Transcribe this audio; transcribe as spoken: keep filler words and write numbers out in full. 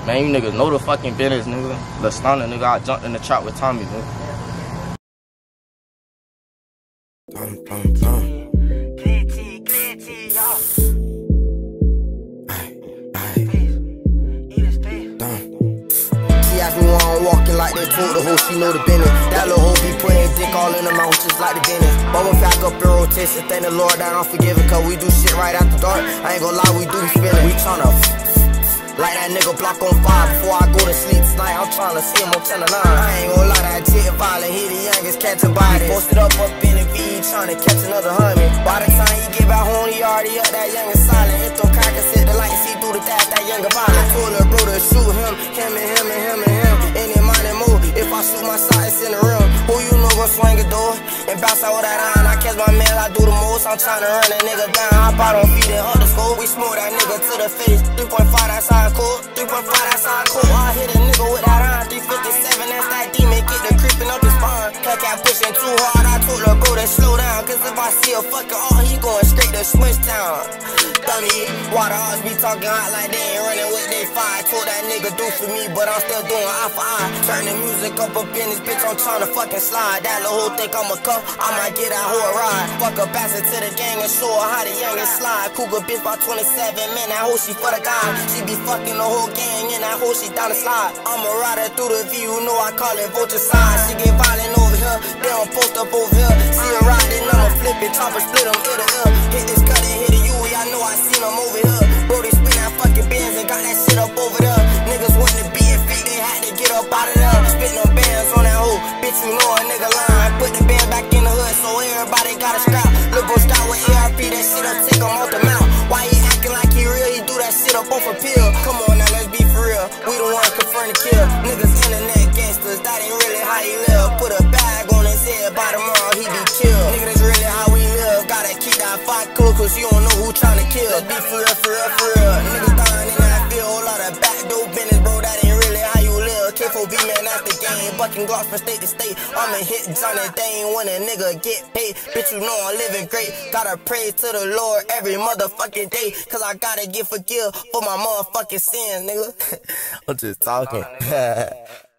Man, you niggas know the fucking business, nigga. The stunna, nigga. I jumped in the trap with Tommy, nigga. Dum, dum, dum. I'm walking like they told the hoe, she know the business. That little hoe be putting dick all in her mouth just like the dentist. Bubble pack up in rotation, thank the Lord that I'm forgiven, cause we do shit right after dark. I ain't gon' lie, we do be spinning. We tryna like that nigga block on fire before I go to sleep tonight. I'm tryna see him on ten to nine. I ain't gon' lie, that jit violent, he the youngest catching bodies. Posted up up in the V, tryna catch another hundred. By the time he get back home, he already up that youngest silent. Hit them crackers, hit the light, see through the dash, that younger violent. Told her bro to shoot him, him and him and him and him. Any money move, if I shoot my shot, it's in the rim. Who you know gon' swing a door and bounce out with that iron? I catch my man, I do the most. I'm tryna run that nigga down, hop out on feet and underscore. We smoke that nigga to the face. three point five, that's how I cool. three point five, that's how I cool. I hit a nigga with that iron. three fifty-seven, that's that demon. Get the creeping up his spine. Cat cat pushing too hard. I told her bro to slow down, cause if I see a fucking all, he going straight to Switch Town. Dummy, water hearts be talking hot like they ain't running with they fire. Told that nigga do for me, but I'm still doing eye for eye. Turn the music up up in this bitch, I'm tryna fucking slide. That little hoe think I'm a cup, I might get that whole ride. Fuck a bastard to the gang and show her how the youngest slide. Cougar bitch by twenty-seven, man, that hoe she for the guy. She be fucking the whole gang and that hoe she down the slide. I'm a rider through the view, you know I call it vulture side. She get violent over here, they don't post up over here. See her riding, I'ma flip it, chopper split them ear to ear. Hit this cut and hit the U, I know I seen them over here. Bro, they spin that fucking Benz and got that shit up over there. Niggas want to be in feet, they had to get up out of there. Spitting them bands on that hoe, bitch, you know a nigga lying. Put the band back in the hood, so everybody got a strap. Look gon' start with A R P, that shit up, take him off the mouth. Why he acting like he real? He do that shit up off a pill. Come on now, let's be for real. We the one confirm the kill. Niggas internet gangsters, that ain't really how he live. Put a bag on his head, by tomorrow he be killed. Nigga, that's really how we live. Gotta keep that fight close, cause you don't know who tryna kill. Let's be for real, for real, for real. Niggas dying in that field, whole lot of backdoor business, bro. That ain't really how you live. K four B, man, that's the game. Bucking Glocks from state to state. I'ma hit Johnny Dane when a nigga get paid. Bitch, you know I'm living great. Gotta pray to the Lord every motherfucking day, cause I gotta get forgive for my motherfucking sins, nigga. I'm just talking.